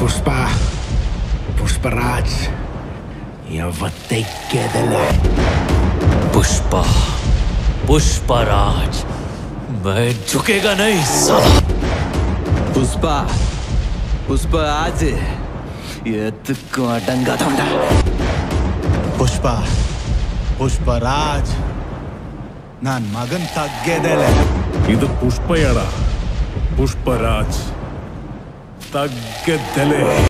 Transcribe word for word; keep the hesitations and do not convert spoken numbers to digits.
ಪುಷ್ಪ ಪುಷ್ಪರಾಜ್ ಯಾವತ್ತೇ ಗೆದ್ದಲ್ಲ. पुष्प पुष्पराज मैं झुकेगा नहीं साला. पुष्पा पुष्पराज ಎತ್ತಕ್ಕೋ ಡಂಗ ತೊಂಡ. ಪುಷ್ಪ ಪುಷ್ಪರಾಜ್ ನಾನ್ ಮಗನ್ ತಗ್ಗೆದೆಲೆ. ಇದು ಪುಷ್ಪಯಡ ಪುಷ್ಪರಾಜ್ ತಗ್ಗೆದ್ದೆಲೆ.